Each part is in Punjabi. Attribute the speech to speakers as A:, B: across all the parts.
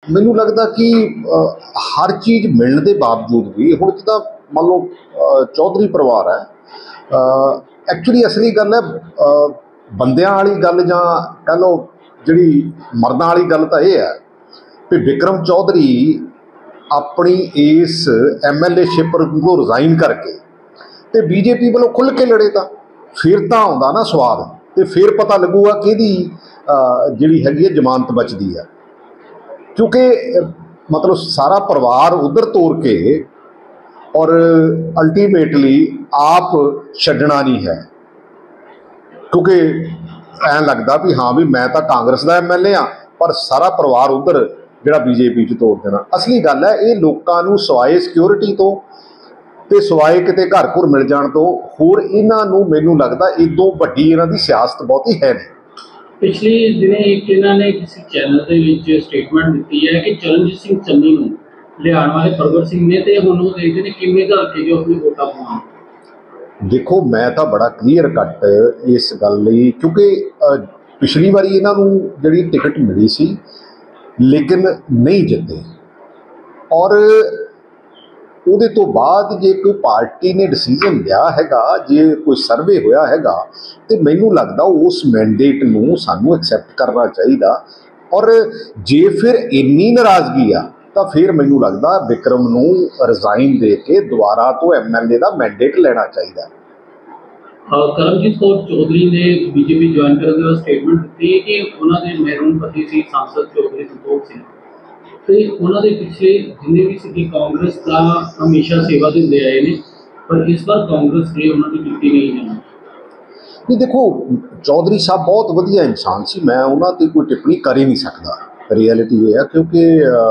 A: ਮੈਨੂੰ ਲੱਗਦਾ ਕਿ ਹਰ ਚੀਜ਼ ਮਿਲਣ ਦੇ ਬਾਵਜੂਦ ਵੀ ਹੁਣ ਜਿੱਦਾਂ ਮੰਨ ਲਓ ਚੌਧਰੀ ਪਰਿਵਾਰ ਹੈ, ਐਕਚੁਅਲੀ ਅਸਲੀ ਗੱਲ ਹੈ ਬੰਦਿਆਂ ਵਾਲੀ ਗੱਲ ਜਾਂ ਕਹਿ ਲਓ ਜਿਹੜੀ ਮਰਦਾਂ ਵਾਲੀ ਗੱਲ ਤਾਂ ਇਹ ਹੈ ਵੀ ਵਿਕਰਮ ਚੌਧਰੀ ਆਪਣੀ ਇਸ MLA-ਸ਼ਿਪ ਨੂੰ ਰਿਜ਼ਾਈਨ ਕਰਕੇ ਤੇ BJP ਵੱਲੋਂ ਖੁੱਲ੍ਹ ਕੇ ਲੜੇ ਤਾਂ ਫਿਰ ਤਾਂ ਆਉਂਦਾ ਨਾ ਸਵਾਦ, ਤੇ ਫਿਰ ਪਤਾ ਲੱਗੂਗਾ ਕਿ ਇਹਦੀ ਜਿਹੜੀ ਹੈਗੀ ਹੈ ਜ਼ਮਾਨਤ ਬਚਦੀ ਹੈ। ਕਿਉਂਕਿ ਮਤਲਬ ਸਾਰਾ ਪਰਿਵਾਰ ਉਧਰ ਤੋਰ ਕੇ ਔਰ ਅਲਟੀਮੇਟਲੀ ਆਪ ਛੱਡਣਾ ਨਹੀਂ ਹੈ, ਕਿਉਂਕਿ ਐਂ ਲੱਗਦਾ ਵੀ ਹਾਂ ਵੀ ਮੈਂ ਤਾਂ ਕਾਂਗਰਸ ਦਾ MLA ਹਾਂ ਪਰ ਸਾਰਾ ਪਰਿਵਾਰ ਉਧਰ ਜਿਹੜਾ BJP 'ਚ ਤੋਰ ਦੇਣਾ। ਅਸਲੀ ਗੱਲ ਹੈ ਇਹ ਲੋਕਾਂ ਨੂੰ ਸਵਾਏ ਸਿਕਿਉਰਿਟੀ ਤੋਂ ਤੇ ਸਵਾਏ ਕਿਤੇ ਘਰ ਘੁਰ ਮਿਲ ਜਾਣ ਤੋਂ ਹੋਰ ਇਹਨਾਂ ਨੂੰ ਮੈਨੂੰ ਲੱਗਦਾ ਇਦੋਂ ਵੱਡੀ ਇਹਨਾਂ ਦੀ ਸਿਆਸਤ ਬਹੁਤੀ ਹੈ ਨਹੀਂ।
B: ਪਿਛਲੇ ਦਿਨੇ ਇੱਕ ਇਹਨਾਂ ਨੇ ਕਿਸੇ ਚੈਨਲ ਦੇ ਵਿੱਚ ਸਟੇਟਮੈਂਟ ਦਿੱਤੀ ਹੈ ਕਿ ਚਰਨਜੀਤ ਸਿੰਘ ਚੰਨੀ ਨੂੰ ਲਿਆਉਣ ਵਾਲੇ ਪ੍ਰਗਟ ਸਿੰਘ ਨੇ ਤੇ ਹੁਣ ਉਹ ਦੇਖਦੇ ਨੇ ਕਿਵੇਂ ਘਰ ਕੇ ਜੋ ਆਪਣੀ ਵੋਟਾਂ ਪਾਉਣ।
A: ਦੇਖੋ ਮੈਂ ਤਾਂ ਬੜਾ ਕਲੀਅਰ ਕੱਟ ਇਸ ਗੱਲ ਲਈ, ਕਿਉਂਕਿ ਪਿਛਲੀ ਵਾਰੀ ਇਹਨਾਂ ਨੂੰ ਜਿਹੜੀ ਟਿਕਟ ਮਿਲੀ ਸੀ ਲੇਕਿਨ ਨਹੀਂ ਜਿੱਤੇ, ਔਰ ਉਹਦੇ ਤੋਂ ਬਾਅਦ ਜੇ ਕੋਈ ਪਾਰਟੀ ਨੇ ਡਿਸੀਜ਼ਨ ਲਿਆ ਹੈਗਾ, ਜੇ ਕੋਈ ਸਰਵੇ ਹੋਇਆ ਹੈਗਾ ਤੇ ਮੈਨੂੰ ਲੱਗਦਾ ਉਸ ਮੈਂਡੇਟ ਨੂੰ ਸਾਨੂੰ ਐਕਸੈਪਟ ਕਰਨਾ ਚਾਹੀਦਾ। ਔਰ ਜੇ ਫਿਰ ਇੰਨੀ ਨਾਰਾਜ਼ਗੀ ਆ ਤਾਂ ਫਿਰ ਮੈਨੂੰ ਲੱਗਦਾ ਵਿਕਰਮ ਨੂੰ ਰਿਜ਼ਾਈਨ ਦੇ ਕੇ ਦੁਬਾਰਾ ਤੋਂ MLA ਦਾ ਮੈਂਡੇਟ ਲੈਣਾ ਚਾਹੀਦਾ।
B: ਕਰਮਜੀਤ ਕੌਰ ਚੌਧਰੀ ਨੇ BJP ਜੁਆਇਨ ਕਰਨ ਦਾ ਸਟੇਟਮੈਂਟ ਦਿੱਤੀ ਹੈ ਕਿ ਉਹਨਾਂ ਦੇ ਮਹਿਰੂਮ ਪਤੀ ਸੀ ਸਾਂਸਦ ਚੌਧਰੀ ਸੰਤੋਖ ਸਿੰਘ, ਤੇ ਉਹਨਾਂ ਦੇ ਪਿੱਛੇ ਜਿੰਨੇ ਵੀ ਸੀ ਕਾਂਗਰਸ ਦਾ ਹਮੇਸ਼ਾ ਸੇਵਾ ਦਿੰਦੇ ਆਏ ਨੇ, ਪਰ ਇਸ ਵਾਰ ਕਾਂਗਰਸ ਨੇ ਉਹਨਾਂ ਦੀ ਕੀਤੀ ਨਹੀਂ ਜਾਣੀ।
A: ਨਹੀਂ ਦੇਖੋ ਚੌਧਰੀ ਸਾਹਿਬ ਬਹੁਤ ਵਧੀਆ ਇਨਸਾਨ ਸੀ, ਮੈਂ ਉਹਨਾਂ 'ਤੇ ਕੋਈ ਟਿੱਪਣੀ ਕਰ ਹੀ ਨਹੀਂ ਸਕਦਾ। ਰਿਐਲਿਟੀ ਇਹ ਹੈ ਕਿਉਂਕਿ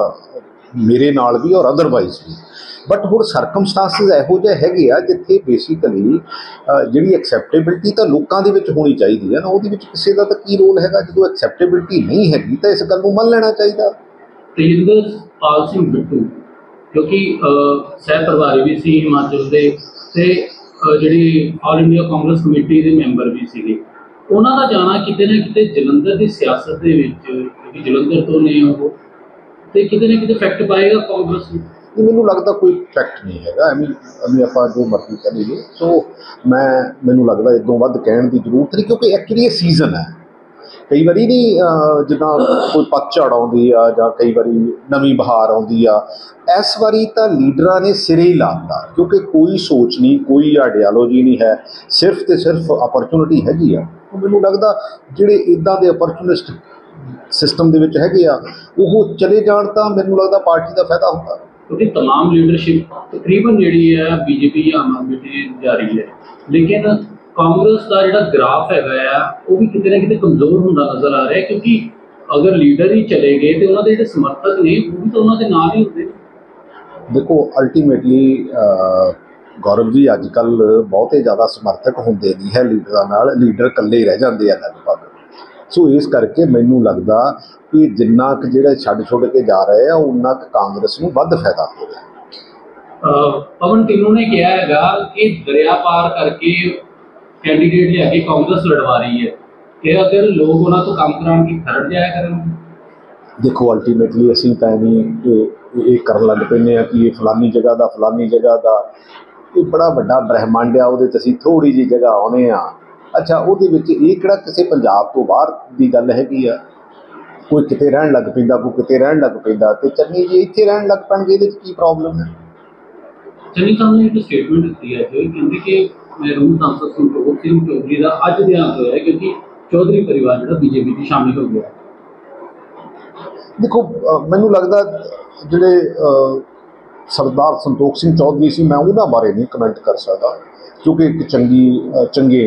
A: ਮੇਰੇ ਨਾਲ ਵੀ ਔਰ ਅਦਰਵਾਈਜ਼ ਵੀ, ਬਟ ਹੁਣ ਸਰਕਮਸਟਾਂਸਿਸ ਇਹੋ ਜਿਹੇ ਹੈਗੇ ਆ ਜਿੱਥੇ ਬੇਸਿਕਲੀ ਜਿਹੜੀ ਐਕਸੈਪਟੇਬਿਲਟੀ ਤਾਂ ਲੋਕਾਂ ਦੇ ਵਿੱਚ ਹੋਣੀ ਚਾਹੀਦੀ ਹੈ ਨਾ, ਉਹਦੇ ਵਿੱਚ ਕਿਸੇ ਦਾ ਤਾਂ ਕੀ ਰੋਲ ਹੈਗਾ। ਜਦੋਂ ਐਕਸੈਪਟੇਬਿਲਟੀ ਨਹੀਂ ਹੈਗੀ ਤਾਂ ਇਸ ਗੱਲ ਨੂੰ ਮੰਨ ਲੈਣਾ ਚਾਹੀਦਾ।
B: ਤੇਜਿੰਦਰਪਾਲ ਸਿੰਘ ਬਿੱਟੂ ਕਿਉਂਕਿ ਸਹਿ ਪ੍ਰਭਾਰੀ ਵੀ ਸੀ ਹਿਮਾਚਲ ਦੇ, ਤੇ ਜਿਹੜੀ ਆਲ ਇੰਡੀਆ ਕਾਂਗਰਸ ਕਮੇਟੀ ਦੇ ਮੈਂਬਰ ਵੀ ਸੀਗੇ, ਉਹਨਾਂ ਦਾ ਜਾਣਾ ਕਿਤੇ ਨਾ ਕਿਤੇ ਜਲੰਧਰ ਦੀ ਸਿਆਸਤ ਦੇ ਵਿੱਚ, ਕਿਉਂਕਿ ਜਲੰਧਰ ਤੋਂ ਨੇ ਉਹ, ਤੇ ਕਿਤੇ ਨਾ ਕਿਤੇ ਇਫੈਕਟ ਪਾਏਗਾ ਕਾਂਗਰਸ ਨੂੰ।
A: ਮੈਨੂੰ ਲੱਗਦਾ ਕੋਈ ਇਫੈਕਟ ਨਹੀਂ ਹੈਗਾ, ਐਵੇਂ ਆਪਾਂ ਜੋ ਮਰਜ਼ੀ ਕਰ ਲਈਏ। ਸੋ ਮੈਨੂੰ ਲੱਗਦਾ ਇਦੋਂ ਵੱਧ ਕਹਿਣ ਦੀ ਜ਼ਰੂਰਤ ਨਹੀਂ, ਕਿਉਂਕਿ ਐਕਚੁਅਲੀ ਇਹ ਸੀਜ਼ਨ ਹੈ। ਕਈ ਵਾਰੀ ਨਹੀਂ ਜਿੱਦਾਂ ਕੋਈ ਪਤਝੜ ਆਉਂਦੀ ਆ ਜਾਂ ਕਈ ਵਾਰੀ ਨਵੀਂ ਬਹਾਰ ਆਉਂਦੀ ਆ, ਇਸ ਵਾਰੀ ਤਾਂ ਲੀਡਰਾਂ ਨੇ ਸਿਰੇ ਹੀ ਲਾ ਦਿੱਤਾ, ਕਿਉਂਕਿ ਕੋਈ ਸੋਚ ਨਹੀਂ, ਕੋਈ ਆਈਡੀਆਲੋਜੀ ਨਹੀਂ ਹੈ, ਸਿਰਫ ਤੇ ਸਿਰਫ ਅਪਰਚੁਨਿਟੀ ਹੈਗੀ ਆ। ਮੈਨੂੰ ਲੱਗਦਾ ਜਿਹੜੇ ਇੱਦਾਂ ਦੇ ਅਪਰਚੁਨਿਸਟ ਸਿਸਟਮ ਦੇ ਵਿੱਚ ਹੈਗੇ ਆ ਉਹ ਚਲੇ ਜਾਣ ਤਾਂ ਮੈਨੂੰ ਲੱਗਦਾ ਪਾਰਟੀ ਦਾ ਫਾਇਦਾ ਹੁੰਦਾ,
B: ਕਿਉਂਕਿ ਤਮਾਮ ਲੀਡਰਸ਼ਿਪ ਤਕਰੀਬਨ ਜਿਹੜੀ ਹੈ BJP ਜਾਂ ਆਮ ਆਦਮੀ ਦੀ ਜਾ ਰਹੀ ਹੈ, ਲੇਕਿਨ ਕਾਂਗਰਸ ਦਾ ਜਿਹੜਾ ਗ੍ਰਾਫ ਹੈਗਾ ਆ ਉਹ ਵੀ ਕਿਤੇ ਨਾ ਕਿਤੇ ਕਮਜ਼ੋਰ ਹੁੰਦਾ ਨਜ਼ਰ ਆ ਰਿਹਾ, ਕਿਉਂਕਿ ਅਗਰ ਲੀਡਰ ਹੀ ਚਲੇ ਗਏ ਤੇ ਉਹਨਾਂ ਦੇ ਜਿਹੜੇ ਸਮਰਥਕ ਨੇ ਉਹ ਵੀ ਤਾਂ ਉਹਨਾਂ ਦੇ ਨਾਲ ਹੀ ਹੁੰਦੇ। ਦੇਖੋ
A: ਅਲਟੀਮੇਟਲੀ ਗੌਰਵ ਜੀ ਅੱਜ ਕੱਲ੍ਹ ਬਹੁਤੇ ਜ਼ਿਆਦਾ ਸਮਰਥਕ ਹੁੰਦੇ ਨਹੀਂ ਹੈ ਲੀਡਰਾਂ ਨਾਲ, ਲੀਡਰ ਇਕੱਲੇ ਹੀ ਰਹਿ ਜਾਂਦੇ ਆ ਲਗਭਗ। ਸੋ ਇਸ ਕਰਕੇ ਮੈਨੂੰ ਲੱਗਦਾ ਕਿ ਜਿੰਨਾ ਕੁ ਜਿਹੜੇ ਛੱਡ ਕੇ ਜਾ ਰਹੇ ਆ ਉਨਾ ਕੁ ਕਾਂਗਰਸ ਨੂੰ ਵੱਧ ਫਾਇਦਾ ਹੋ ਰਿਹਾ।
B: ਪਵਨ ਟਿੰਨੂ ਨੇ ਕਿਹਾ ਹੈਗਾ ਕਿ ਦਰਿਆ ਪਾਰ ਕਰਕੇ ਕੈਂਡੀਡੇਟ ਲਿਆ ਕੇ ਕਾਂਗਰਸ ਲੜਵਾ ਰਹੀ ਹੈ, ਕਿ ਅਗਰ ਲੋਕ ਉਹਨਾਂ ਤੋਂ ਕੰਮ ਕਰਾਉਣ ਦੀ ਖਰੜ ਜਾਇਆ ਕਰਨਗੇ।
A: ਦੇਖੋ ਅਲਟੀਮੇਟਲੀ ਅਸੀਂ ਤਾਂ ਇਹ ਕਰਨ ਲੱਗ ਪੈਂਦੇ ਹਾਂ ਕਿ ਇਹ ਫਲਾਨੀ ਜਗ੍ਹਾ ਦਾ ਇਹ ਬੜਾ ਵੱਡਾ ਬ੍ਰਹਿਮੰਡ ਆ, ਉਹਦੇ 'ਚ ਅਸੀਂ ਥੋੜ੍ਹੀ ਜਿਹੀ ਜਗ੍ਹਾ ਆਉਂਦੇ ਹਾਂ। ਅੱਛਾ ਉਹਦੇ ਵਿੱਚ ਇਹ ਕਿਹੜਾ ਕਿਸੇ ਪੰਜਾਬ ਤੋਂ ਬਾਹਰ ਦੀ ਗੱਲ ਹੈਗੀ ਆ, ਕੋਈ ਕਿਤੇ ਰਹਿਣ ਲੱਗ ਪੈਂਦਾ, ਕੋਈ ਕਿਤੇ ਰਹਿਣ ਲੱਗ ਪੈਂਦਾ, ਤੇ ਚੰਨੀ ਜੀ ਇੱਥੇ ਰਹਿਣ ਲੱਗ ਪੈਣਗੇ, ਇਹਦੇ 'ਚ ਕੀ ਪ੍ਰੋਬਲਮ ਹੈ।
B: ਚੰਨੀ ਸਾਹਿਬ ਨੇ ਇੱਕ ਸਟੇਟਮੈਂਟ ਦਿੱਤੀ ਹੈ ਜੋ ਕਹਿੰਦੇ ਕਿ ਮਹਿਰੂਮ ਸਾਂਸਦ ਸੰਤੋਖ ਸਿੰਘ ਚੌਧਰੀ ਦਾ ਅੱਜ ਦੇਹਾਂਤ ਹੋਇਆ ਕਿਉਂਕਿ ਚੌਧਰੀ ਪਰਿਵਾਰ ਜਿਹੜਾ BJP 'ਚ ਸ਼ਾਮਿਲ ਹੋ ਗਿਆ।
A: ਦੇਖੋ ਮੈਨੂੰ ਲੱਗਦਾ ਜਿਹੜੇ ਸਰਦਾਰ ਸੰਤੋਖ ਸਿੰਘ ਚੌਧਰੀ ਸੀ ਮੈਂ ਉਹਨਾਂ ਬਾਰੇ ਨਹੀਂ ਕਮੈਂਟ ਕਰ ਸਕਦਾ, ਕਿਉਂਕਿ ਇੱਕ ਚੰਗੇ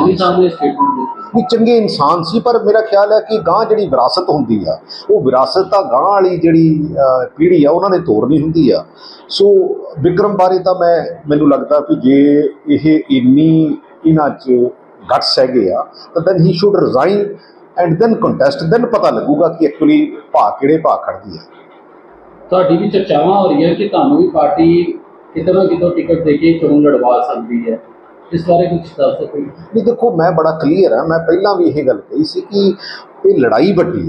A: ਇਨਸਾਨ ਸੀ, ਪਰ ਮੇਰਾ ਖਿਆਲ ਹੈ ਕਿ ਗਾਂਹ ਜਿਹੜੀ ਵਿਰਾਸਤ ਹੁੰਦੀ ਆ ਉਹ ਵਿਰਾਸਤ ਤਾਂ ਗਾਂਹ ਵਾਲੀ ਜਿਹੜੀ ਪੀੜ੍ਹੀ ਆ ਉਹਨਾਂ ਨੇ ਤੋੜਨੀ ਹੁੰਦੀ ਆ। ਸੋ ਵਿਕਰਮ ਬਾਰੇ ਤਾਂ ਮੈਨੂੰ ਲੱਗਦਾ ਕਿ ਜੇ ਇਹ ਇਹਨਾਂ 'ਚ ਗਟਸ ਹੈਗੇ ਆ ਤਾਂ then he should resign and then contest, then ਪਤਾ ਲੱਗੂਗਾ ਕਿ ਐਕਚੁਅਲੀ ਕਿਹੜੇ ਭਾਅ ਖੜਦੀ ਹੈ।
B: ਤੁਹਾਡੀ ਵੀ ਚਰਚਾਵਾਂ ਹੋ ਰਹੀਆਂ ਕਿ ਤੁਹਾਨੂੰ ਵੀ ਪਾਰਟੀ ਕਿਤੇ ਨਾ ਕਿਤੋਂ ਟਿਕਟ ਦੇ ਕੇ ਚੋਣ ਲੜਵਾ ਸਕਦੀ ਹੈ, ਇਸ ਬਾਰੇ ਕੁਝ ਦੱਸ ਸਕੋ।
A: ਨਹੀਂ ਦੇਖੋ ਮੈਂ ਬੜਾ ਕਲੀਅਰ ਹਾਂ, ਮੈਂ ਪਹਿਲਾਂ ਵੀ ਇਹ ਗੱਲ ਕਹੀ ਸੀ ਕਿ ਇਹ ਲੜਾਈ ਵੱਡੀ ਹੈ,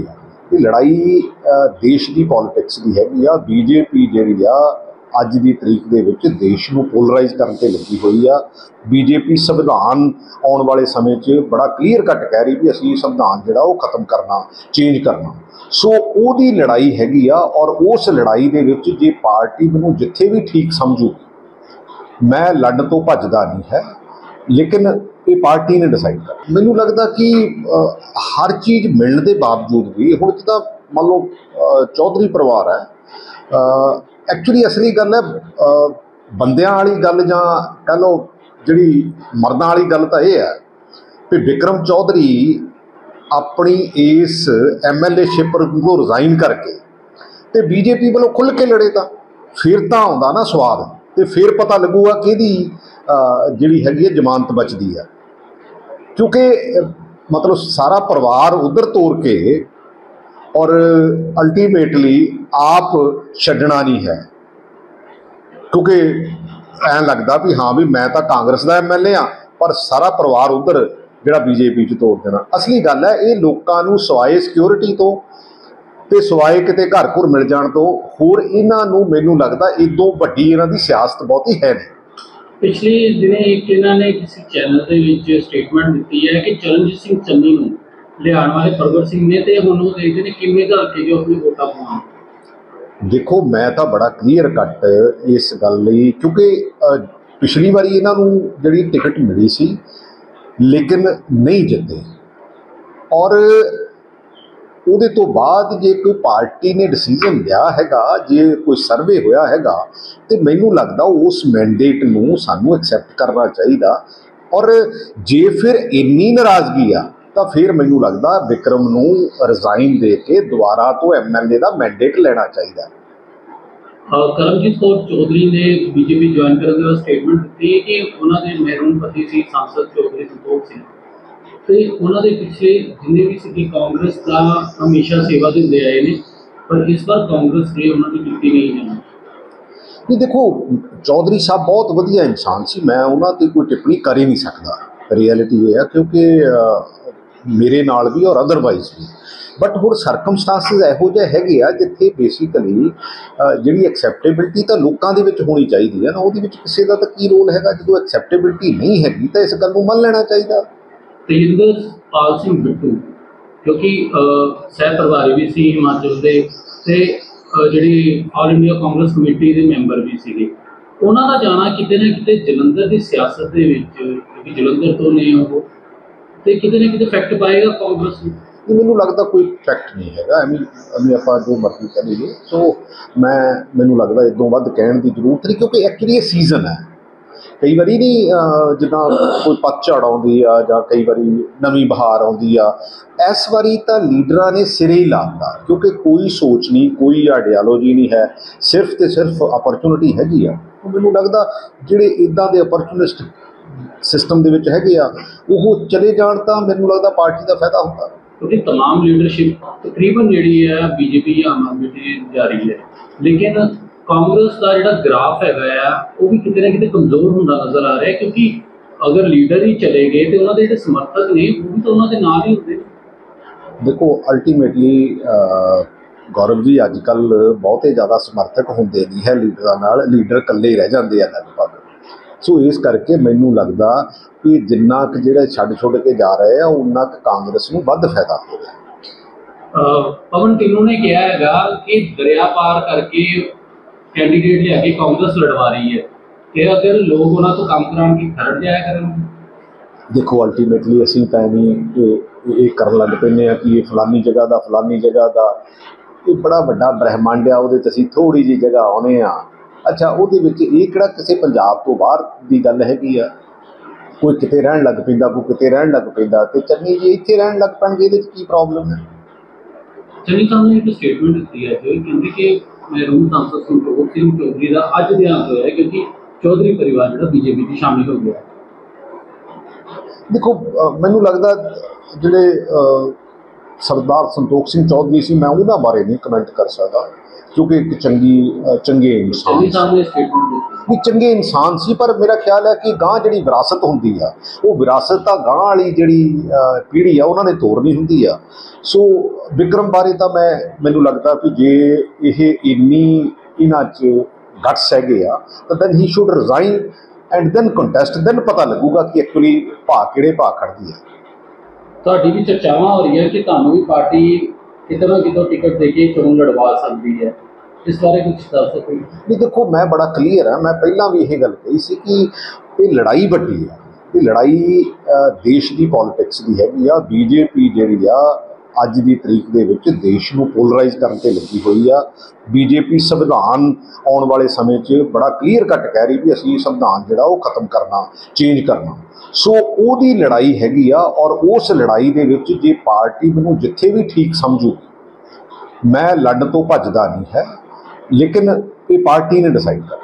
A: ਇਹ ਲੜਾਈ ਦੇਸ਼ ਦੀ ਪੋਲਿਟਿਕਸ ਦੀ ਹੈਗੀ ਆ। ਬੀਜੇਪੀ ਜਿਹੜੀ ਆ ਅੱਜ ਦੀ ਤਰੀਕ ਦੇ ਵਿੱਚ ਦੇਸ਼ ਨੂੰ ਪੋਲਰਾਈਜ਼ ਕਰਨ ਤੇ ਲੱਗੀ ਹੋਈ ਆ। ਬੀਜੇਪੀ ਸੰਵਿਧਾਨ ਆਉਣ ਵਾਲੇ ਸਮੇਂ 'ਚ ਬੜਾ ਕਲੀਅਰ ਕੱਟ ਕਹਿ ਰਹੀ ਵੀ ਅਸੀਂ ਸੰਵਿਧਾਨ ਜਿਹੜਾ ਉਹ ਖਤਮ ਕਰਨਾ, ਚੇਂਜ ਕਰਨਾ। ਸੋ ਉਹਦੀ ਲੜਾਈ ਹੈਗੀ ਆ, ਔਰ ਉਸ ਲੜਾਈ ਦੇ ਵਿੱਚ ਜੇ ਪਾਰਟੀ ਮੈਨੂੰ ਜਿੱਥੇ ਵੀ ਠੀਕ ਸਮਝੂ, ਮੈਂ ਲੜਨ ਤੋਂ ਭੱਜਦਾ ਨਹੀਂ ਹੈ, ਲੇਕਿਨ ਇਹ ਪਾਰਟੀ ਨੇ ਡਿਸਾਈਡ ਕਰ। ਮੈਨੂੰ ਲੱਗਦਾ ਕਿ ਹਰ ਚੀਜ਼ ਮਿਲਣ ਦੇ ਬਾਵਜੂਦ ਵੀ ਹੁਣ ਜਿੱਦਾਂ ਮੰਨ ਲਓ ਚੌਧਰੀ ਪਰਿਵਾਰ ਹੈ, ਐਕਚੁਅਲੀ ਅਸਲੀ ਗੱਲ ਹੈ ਬੰਦਿਆਂ ਵਾਲੀ ਗੱਲ ਜਾਂ ਕਹਿ ਲਓ ਜਿਹੜੀ ਮਰਦਾਂ ਵਾਲੀ ਗੱਲ ਤਾਂ ਇਹ ਹੈ ਵੀ ਵਿਕਰਮ ਚੌਧਰੀ ਆਪਣੀ ਇਸ MLA-ਸ਼ਿਪ ਨੂੰ ਰਿਜ਼ਾਈਨ ਕਰਕੇ ਤੇ ਬੀਜੇਪੀ ਵੱਲੋਂ ਖੁੱਲ੍ਹ ਕੇ ਲੜੇ ਤਾਂ ਫਿਰ ਤਾਂ ਆਉਂਦਾ ਨਾ ਸਵਾਦ, ਤੇ ਫਿਰ ਪਤਾ ਲੱਗੂਗਾ ਕਿ ਇਹਦੀ ਜਿਹੜੀ ਹੈਗੀ ਹੈ ਜ਼ਮਾਨਤ ਬਚਦੀ ਹੈ। ਕਿਉਂਕਿ ਮਤਲਬ ਸਾਰਾ ਪਰਿਵਾਰ ਉੱਧਰ ਤੋਰ ਕੇ ਔਰ ਅਲਟੀਮੇਟਲੀ ਆਪ ਛੱਡਣਾ ਨਹੀਂ ਹੈ, ਕਿਉਂਕਿ ਐਂ ਲੱਗਦਾ ਵੀ ਹਾਂ ਵੀ ਮੈਂ ਤਾਂ ਕਾਂਗਰਸ ਦਾ MLA ਹਾਂ, ਪਰ ਸਾਰਾ ਪਰਿਵਾਰ ਉੱਧਰ ਜਿਹੜਾ ਬੀਜੇਪੀ 'ਚ ਤੋੜ ਦੇਣਾ। ਅਸਲੀ ਗੱਲ ਹੈ ਇਹ ਲੋਕਾਂ ਨੂੰ ਸਵਾਏ ਸਿਕਿਉਰਿਟੀ ਤੋਂ ਤੇ ਸਵਾਏ ਕਿਤੇ ਘਰ ਘੁਰ ਮਿਲ ਜਾਣ ਤੋਂ ਹੋਰ ਇਹਨਾਂ ਨੂੰ ਮੈਨੂੰ ਲੱਗਦਾ ਇਦੋਂ ਵੱਡੀ ਇਹਨਾਂ ਦੀ ਸਿਆਸਤ ਬਹੁਤੀ ਹੈ ਨਹੀਂ।
B: ਪਿਛਲੇ ਦਿਨੇ ਇੱਕ ਇਹਨਾਂ ਨੇ ਕਿਸੇ ਚੈਨਲ ਦੇ ਵਿੱਚ ਸਟੇਟਮੈਂਟ ਦਿੱਤੀ ਹੈ ਕਿ ਚਰਨਜੀਤ ਸਿੰਘ ਚੰਨੀ ਨੂੰ ਲਿਆਉਣ ਵਾਲੇ ਪ੍ਰਗਟ ਸਿੰਘ ਨੇ ਤੇ ਹੁਣ ਉਹ ਦੇਖਦੇ ਨੇ ਕਿਵੇਂ ਦਾ ਰੱਖੇ ਜੋ ਆਪਣੀ ਵੋਟਾਂ ਪਾਉਣ।
A: ਦੇਖੋ ਮੈਂ ਤਾਂ ਬੜਾ ਕਲੀਅਰ ਕੱਟ ਇਸ ਗੱਲ ਲਈ, ਕਿਉਂਕਿ ਪਿਛਲੀ ਵਾਰੀ ਇਹਨਾਂ ਨੂੰ ਜਿਹੜੀ ਟਿਕਟ ਮਿਲੀ ਸੀ ਲੇਕਿਨ ਨਹੀਂ ਜਿੱਤੇ, ਔਰ ਉਹਦੇ ਤੋਂ ਬਾਅਦ ਜੇ ਕੋਈ ਪਾਰਟੀ ਨੇ ਡਿਸੀਜ਼ਨ ਲਿਆ ਹੈਗਾ, ਜੇ ਕੋਈ ਸਰਵੇ ਹੋਇਆ ਹੈਗਾ, ਤੇ ਮੈਨੂੰ ਲੱਗਦਾ ਉਸ ਮੈਂਡੇਟ ਨੂੰ ਸਾਨੂੰ ਐਕਸੈਪਟ ਕਰਨਾ ਚਾਹੀਦਾ। ਔਰ ਜੇ ਫਿਰ ਇੰਨੀ ਨਾਰਾਜ਼ਗੀ ਆ ਤਾਂ ਫਿਰ ਮੈਨੂੰ ਲੱਗਦਾ ਵਿਕਰਮ ਨੂੰ ਰਿਜ਼ਾਈਨ ਦੇ ਕੇ ਦੁਬਾਰਾ ਤੋਂ MLA ਦਾ ਮੈਂਡੇਟ ਲੈਣਾ ਚਾਹੀਦਾ।
B: ਕਰਮਜੀਤ ਕੌਰ ਚੌਧਰੀ ਨੇ ਬੀਜੇਪੀ ਜੁਆਇਨ ਕਰਨ ਦਾ ਸਟੇਟਮੈਂਟ ਦਿੱਤੀ ਕਿ ਉਹਨਾਂ ਦੇ ਮਹਿਰੂਮ ਪਤੀ ਸੀ ਸਾਂਸਦ ਚੌਧਰੀ ਸੰਤੋਖ ਸਿੰਘ, ਤੇ ਉਹਨਾਂ ਦੇ ਪਿੱਛੇ ਜਿੰਨੇ ਵੀ ਸੀ ਕਾਂਗਰਸ ਦਾ ਹਮੇਸ਼ਾ ਸੇਵਾ ਦਿੰਦੇ ਆਏ ਨੇ, ਪਰ ਇਸ ਵਾਰ ਕਾਂਗਰਸ ਨੇ ਉਹਨਾਂ ਦੀ ਕੀਤੀ ਨਹੀਂ ਜਾਣੀ।
A: ਨਹੀਂ ਦੇਖੋ ਚੌਧਰੀ ਸਾਹਿਬ ਬਹੁਤ ਵਧੀਆ ਇਨਸਾਨ ਸੀ, ਮੈਂ ਉਹਨਾਂ 'ਤੇ ਕੋਈ ਟਿੱਪਣੀ ਕਰ ਹੀ ਨਹੀਂ ਸਕਦਾ। ਰਿਐਲਿਟੀ ਇਹ ਆ ਕਿਉਂਕਿ ਮੇਰੇ ਨਾਲ ਵੀ ਔਰ ਅਦਰਵਾਈਜ਼ ਵੀ, ਬਟ ਹੁਣ ਸਰਕਮਸਟਾਂਸਿਸ ਇਹੋ ਜਿਹੇ ਹੈਗੇ ਆ ਜਿੱਥੇ ਬੇਸਿਕਲੀ ਜਿਹੜੀ ਐਕਸੈਪਟੇਬਿਲਟੀ ਤਾਂ ਲੋਕਾਂ ਦੇ ਵਿੱਚ ਹੋਣੀ ਚਾਹੀਦੀ ਹੈ ਨਾ, ਉਹਦੇ ਵਿੱਚ ਕਿਸੇ ਦਾ ਤਾਂ ਕੀ ਰੋਲ ਹੈਗਾ। ਜਦੋਂ ਐਕਸੈਪਟੇਬਿਲਟੀ ਨਹੀਂ ਹੈਗੀ ਤਾਂ ਇਸ ਗੱਲ ਨੂੰ ਮੰਨ ਲੈਣਾ ਚਾਹੀਦਾ।
B: ਤੇਜਿੰਦਰਪਾਲ ਸਿੰਘ ਬਿੱਟੂ ਕਿਉਂਕਿ ਸਹਿ ਪ੍ਰਭਾਰੀ ਵੀ ਸੀ ਹਿਮਾਚਲ ਦੇ, ਤੇ ਜਿਹੜੀ ਆਲ ਇੰਡੀਆ ਕਾਂਗਰਸ ਕਮੇਟੀ ਦੇ ਮੈਂਬਰ ਵੀ ਸੀਗੇ, ਉਹਨਾਂ ਦਾ ਜਾਣਾ ਕਿਤੇ ਨਾ ਕਿਤੇ ਜਲੰਧਰ ਦੀ ਸਿਆਸਤ ਦੇ ਵਿੱਚ, ਕਿਉਂਕਿ ਜਲੰਧਰ ਤੋਂ ਨੇ ਉਹ, ਤੇ ਕਿਤੇ ਨਾ ਕਿਤੇ ਇਫੈਕਟ ਪਾਏਗਾ ਕਾਂਗਰਸ ਨੂੰ।
A: ਮੈਨੂੰ ਲੱਗਦਾ ਕੋਈ ਇਫੈਕਟ ਨਹੀਂ ਹੈਗਾ, ਐਵੇਂ ਆਪਾਂ ਜੋ ਮਰਜ਼ੀ ਕਹਿ ਲਈਏ। ਸੋ ਮੈਨੂੰ ਲੱਗਦਾ ਇਦੋਂ ਵੱਧ ਕਹਿਣ ਦੀ ਜ਼ਰੂਰਤ ਨਹੀਂ, ਕਿਉਂਕਿ ਐਕਚੁਅਲੀ ਇਹ ਸੀਜ਼ਨ ਹੈ। ਕਈ ਵਾਰੀ ਨਹੀਂ ਜਿੱਦਾਂ ਕੋਈ ਪਤਝੜ ਆਉਂਦੀ ਆ ਜਾਂ ਕਈ ਵਾਰੀ ਨਵੀਂ ਬਹਾਰ ਆਉਂਦੀ ਆ, ਇਸ ਵਾਰੀ ਤਾਂ ਲੀਡਰਾਂ ਨੇ ਸਿਰੇ ਹੀ ਲਾ ਦਿੱਤਾ, ਕਿਉਂਕਿ ਕੋਈ ਸੋਚ ਨਹੀਂ, ਕੋਈ ਆਈਡੀਆਲੋਜੀ ਨਹੀਂ ਹੈ, ਸਿਰਫ ਤੇ ਸਿਰਫ ਅਪਰਚੁਨਿਟੀ ਹੈਗੀ ਆ। ਮੈਨੂੰ ਲੱਗਦਾ ਜਿਹੜੇ ਇੱਦਾਂ ਦੇ ਅਪਰਚੁਨਿਸਟ ਸਿਸਟਮ ਦੇ ਵਿੱਚ ਹੈਗੇ ਆ ਉਹ ਚਲੇ ਜਾਣ ਤਾਂ ਮੈਨੂੰ ਲੱਗਦਾ ਪਾਰਟੀ ਦਾ ਫਾਇਦਾ ਹੁੰਦਾ।
B: ਕਿਉਂਕਿ ਤਮਾਮ ਲੀਡਰਸ਼ਿਪ ਤਕਰੀਬਨ ਜਿਹੜੀ ਹੈ ਬੀਜੇਪੀ ਜਾਂ ਆਮ ਆਦਮੀ ਦੀ ਜਾਰੀ ਹੈ, ਲੇਕਿਨ ਕਾਂਗਰਸ ਦਾ ਜਿਹੜਾ ਗ੍ਰਾਫ ਹੈਗਾ ਆ ਉਹ ਵੀ ਕਿਤੇ ਨਾ ਕਿਤੇ ਕਮਜ਼ੋਰ ਹੁੰਦਾ ਨਜ਼ਰ ਆ ਰਿਹਾ, ਕਿਉਂਕਿ ਅਗਰ ਲੀਡਰ ਹੀ ਚਲੇ ਗਏ ਤੇ ਉਹਨਾਂ ਦੇ ਜਿਹੜੇ ਸਮਰਥਕ ਨੇ ਉਹ ਵੀ ਤਾਂ ਉਹਨਾਂ ਦੇ ਨਾਲ ਹੀ ਹੁੰਦੇ ਨੇ। ਦੇਖੋ
A: ਅਲਟੀਮੇਟਲੀ ਗੌਰਵ ਜੀ ਅੱਜ ਕੱਲ੍ਹ ਬਹੁਤੇ ਜ਼ਿਆਦਾ ਸਮਰਥਕ ਹੁੰਦੇ ਨਹੀਂ ਹੈ ਲੀਡਰਾਂ ਨਾਲ, ਲੀਡਰ ਇਕੱਲੇ ਹੀ ਰਹਿ ਜਾਂਦੇ ਆ ਲਗਭਗ। ਸੋ ਇਸ ਕਰਕੇ ਮੈਨੂੰ ਲੱਗਦਾ ਕਿ ਜਿੰਨਾ ਕੁ ਜਿਹੜੇ ਛੱਡ ਕੇ ਜਾ ਰਹੇ ਆ ਉਨਾ ਕੁ ਕਾਂਗਰਸ ਨੂੰ ਵੱਧ ਫਾਇਦਾ ਹੋ ਰਿਹਾ।
B: ਪਵਨ ਟਿੰਨੂ ਨੇ ਕਿਹਾ ਹੈਗਾ ਕਿ ਦਰਿਆ ਪਾਰ ਕਰਕੇ ਕੈਂਡੀਡੇਟ ਲਿਆ ਕੇ ਕਾਂਗਰਸ ਲੜਵਾ ਰਹੀ ਹੈ, ਕਿ ਅਗਰ ਲੋਕ ਉਹਨਾਂ ਤੋਂ ਕੰਮ ਕਰਾਉਣ ਦੀ ਖਰੜ ਜਾਇਆ ਕਰਨਗੇ।
A: ਦੇਖੋ ਅਲਟੀਮੇਟਲੀ ਅਸੀਂ ਤਾਂ ਇਹ ਕਰਨ ਲੱਗ ਪੈਂਦੇ ਆ ਕਿ ਇਹ ਫਲਾਨੀ ਜਗ੍ਹਾ ਦਾ ਫਲਾਨੀ ਜਗ੍ਹਾ ਦਾ, ਇਹ ਬੜਾ ਵੱਡਾ ਬ੍ਰਹਿਮੰਡ ਆ, ਉਹਦੇ 'ਚ ਅਸੀਂ ਥੋੜ੍ਹੀ ਜਿਹੀ ਜਗ੍ਹਾ ਆਉਂਦੇ ਹਾਂ। ਅੱਛਾ ਉਹਦੇ ਵਿੱਚ ਇਹ ਕਿਹੜਾ ਕਿਸੇ ਪੰਜਾਬ ਤੋਂ ਬਾਹਰ ਦੀ ਗੱਲ ਹੈਗੀ ਆ, ਕੋਈ ਕਿਤੇ ਰਹਿਣ ਲੱਗ ਪੈਂਦਾ, ਕੋਈ ਕਿਤੇ ਰਹਿਣ ਲੱਗ ਪੈਂਦਾ, ਤੇ ਚੰਨੀ ਜੀ ਇੱਥੇ ਰਹਿਣ ਲੱਗ ਪੈਣਗੇ, ਇਹਦੇ 'ਚ ਕੀ ਪ੍ਰੋਬਲਮ ਹੈ।
B: ਚੰਨੀ ਸਾਹਿਬ ਨੇ ਇੱਕ ਸਟੇਟਮੈਂਟ ਦਿੱਤੀ ਹੈ ਜੋ ਕਹਿੰਦੇ ਕਿ ਮਹਿਰੂਮ ਸਾਂਸਦ ਸੰਤੋਖ ਸਿੰਘ ਚੌਧਰੀ ਦਾ ਅੱਜ ਦੇਹਾਂਤ ਹੋਇਆ ਕਿਉਂਕਿ ਚੌਧਰੀ ਪਰਿਵਾਰ ਜਿਹੜਾ ਬੀਜੇਪੀ 'ਚ ਸ਼ਾਮਿਲ ਹੋ ਗਿਆ।
A: ਦੇਖੋ ਮੈਨੂੰ ਲੱਗਦਾ ਜਿਹੜੇ ਸਰਦਾਰ ਸੰਤੋਖ ਸਿੰਘ ਚੌਧਰੀ ਸੀ, ਮੈਂ ਉਹਨਾਂ ਬਾਰੇ ਨਹੀਂ ਕਮੈਂਟ ਕਰ ਸਕਦਾ, ਕਿਉਂਕਿ ਇੱਕ ਚੰਗੇ ਇਨਸਾਨ।
B: ਚੰਨੀ ਸਾਹਿਬ ਨੇ ਸਟੇਟਮੈਂਟ ਦਿੱਤੀ।
A: ਵੀ ਚੰਗੇ ਇਨਸਾਨ ਸੀ, ਪਰ ਮੇਰਾ ਖਿਆਲ ਹੈ ਕਿ ਗਾਂਹ ਜਿਹੜੀ ਵਿਰਾਸਤ ਹੁੰਦੀ ਆ, ਉਹ ਵਿਰਾਸਤ ਤਾਂ ਗਾਂਹ ਵਾਲੀ ਜਿਹੜੀ ਪੀੜ੍ਹੀ ਆ ਉਹਨਾਂ ਨੇ ਤੋੜਨੀ ਹੁੰਦੀ ਆ। ਸੋ ਵਿਕਰਮ ਬਾਰੇ ਤਾਂ ਮੈਨੂੰ ਲੱਗਦਾ ਵੀ ਜੇ ਇਹ ਇੰਨੀ ਇਹਨਾਂ 'ਚ ਗਟਸ ਹੈਗੇ ਆ ਤਾਂ then he should resign and then contest, then ਪਤਾ ਲੱਗੂਗਾ ਕਿ ਐਕਚੁਅਲੀ ਕਿਹੜੇ ਭਾਅ ਖੜਦੀ ਹੈ।
B: ਤੁਹਾਡੀ ਵੀ ਚਰਚਾਵਾਂ ਹੋ ਰਹੀਆਂ ਕਿ ਤੁਹਾਨੂੰ ਵੀ ਪਾਰਟੀ ਕਿਤੇ ਨਾ ਕਿਤੋਂ ਟਿਕਟ ਦੇ ਕੇ ਚੋਣ ਲੜਵਾ ਸਕਦੀ ਹੈ, ਇਸ ਬਾਰੇ ਕੁਝ ਦੱਸ ਸਕੋ?
A: ਨਹੀਂ, ਦੇਖੋ ਮੈਂ ਬੜਾ ਕਲੀਅਰ ਹਾਂ, ਮੈਂ ਪਹਿਲਾਂ ਵੀ ਇਹ ਗੱਲ ਕਹੀ ਸੀ ਕਿ ਇਹ ਲੜਾਈ ਵੱਡੀ ਆ, ਇਹ ਲੜਾਈ ਦੇਸ਼ ਦੀ ਪੋਲੀਟਿਕਸ ਦੀ ਹੈਗੀ ਆ। ਬੀਜੇਪੀ ਜਿਹੜੀ ਆ ਅੱਜ ਦੀ ਤਰੀਕ ਦੇ ਵਿੱਚ ਦੇਸ਼ ਨੂੰ ਪੋਲਰਾਈਜ਼ ਕਰਨ 'ਤੇ ਲੱਗੀ ਹੋਈ ਆ। ਬੀਜੇਪੀ ਸੰਵਿਧਾਨ ਆਉਣ ਵਾਲੇ ਸਮੇਂ 'ਚ ਬੜਾ ਕਲੀਅਰ ਕੱਟ ਕਹਿ ਰਹੀ ਵੀ ਅਸੀਂ ਸੰਵਿਧਾਨ ਜਿਹੜਾ ਉਹ ਖਤਮ ਕਰਨਾ, ਚੇਂਜ ਕਰਨਾ। ਸੋ ਉਹਦੀ ਲੜਾਈ ਹੈਗੀ ਆ, ਔਰ ਉਸ ਲੜਾਈ ਦੇ ਵਿੱਚ ਜੇ ਪਾਰਟੀ ਮੈਨੂੰ ਜਿੱਥੇ ਵੀ ਠੀਕ ਸਮਝੂ, ਮੈਂ ਲੜਨ ਤੋਂ ਭੱਜਦਾ ਨਹੀਂ ਹੈ, ਲੇਕਿਨ ਇਹ ਪਾਰਟੀ ਨੇ ਡਿਸਾਈਡ ਕਰਨਾ।